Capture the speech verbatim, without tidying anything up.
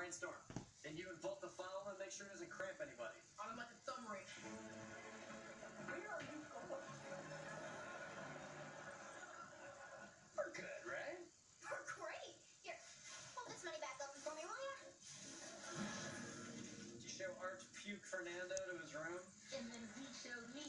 Mindstorm. And you invoke the file and make sure it doesn't cramp anybody. On him like a thumb ring. Where are you going? We're good, right? We're great. Here, hold this money back open for me, will ya? Did you show Arch Puke Fernando to his room? And then he showed me.